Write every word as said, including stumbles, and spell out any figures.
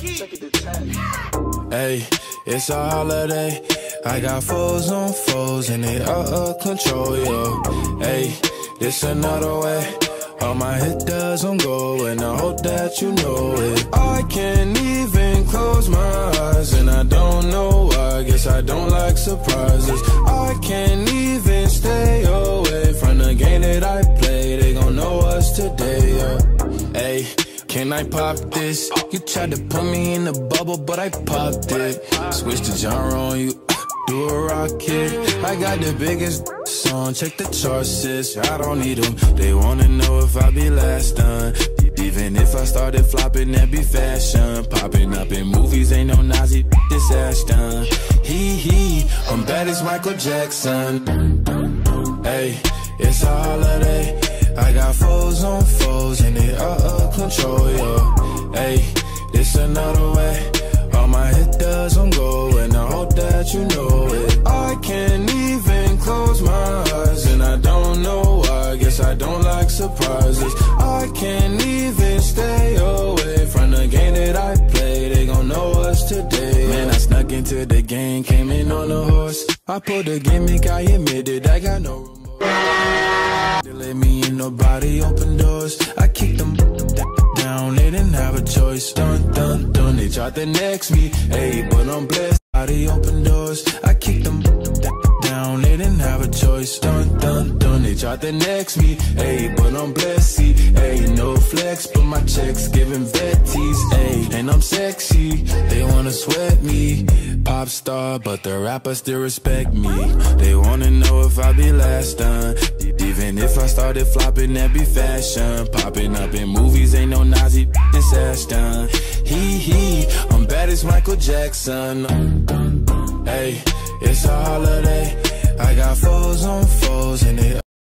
Hey, it's a holiday. I got foes on foes and they out of control, yo. Hey, this another way. All my hit doesn't go, and I hope that you know it. I can't even close my eyes, and I don't know why. Guess I don't like surprises. I can't even stay away from the game that I play. They gon' know us today, yeah. Hey, can I pop this? You tried to put me in the bubble, but I popped it. Switch the genre on you, do a rocket. I got the biggest song, check the charts, sis. I don't need them. They wanna know if I be last done. Even if I started flopping, that be fashion. Popping up in movies, ain't no Nazi, this Ashton. Hee hee, I'm bad as Michael Jackson. Hey, it's a holiday. I got foes on foes and they out of control, yo. Hey, this another way. All my hit doesn't go, and I hope that you know it. I can't even close my eyes, and I don't know why. Guess I don't like surprises. I can't even stay away from the game that I play. They gon' know us today. Man, I snuck into the game, came in on a horse. I pulled a gimmick, I admitted I got no remorse. They let me in, nobody open doors. I kicked them down, they didn't have a choice. Dun, dun, dun, they tried to next me. Hey, but I'm blessed, body open doors. I kicked them down, they didn't have a choice. Dun, dun, dun, they tried to next me. Hey, but I'm blessed, see. Hey, no flex, but my checks giving vetties. Hey, and I'm sexy, they wanna sweat me. Pop star, but the rappers still respect me. They wanna know if I be last done. Even if I started flopping, that be fashion. Popping up in movies, ain't no Nazi, this Ashton. Hee hee, I'm bad as Michael Jackson. Hey, it's a holiday. I got foes on foes and they